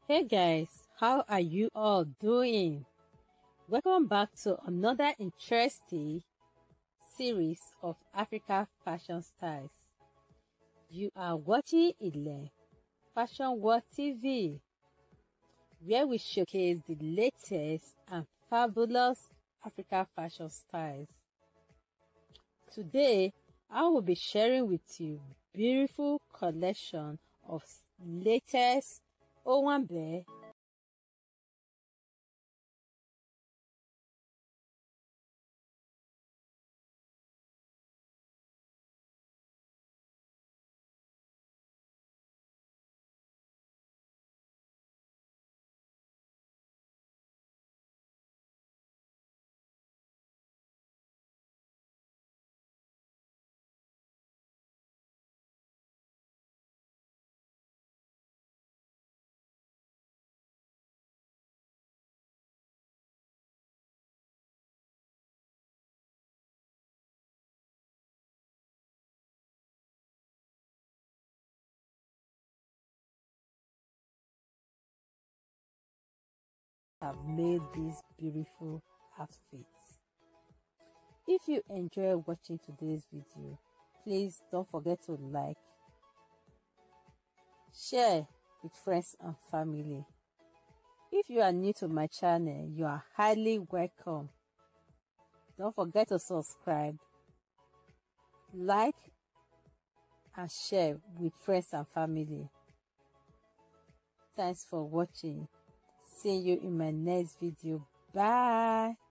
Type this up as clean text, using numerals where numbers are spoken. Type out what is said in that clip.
Hey guys, how are you all doing? Welcome back to another interesting series of Africa fashion styles. You are watching Ilen Fashion World TV, where we showcase the latest and fabulous Africa fashion styles. Today, I will be sharing with you beautiful collection of latest Owanbe have made these beautiful outfits. If you enjoy watching today's video, please don't forget to like, share with friends and family. If you are new to my channel, you are highly welcome. Don't forget to subscribe, like and share with friends and family. Thanks for watching. See you in my next video. Bye.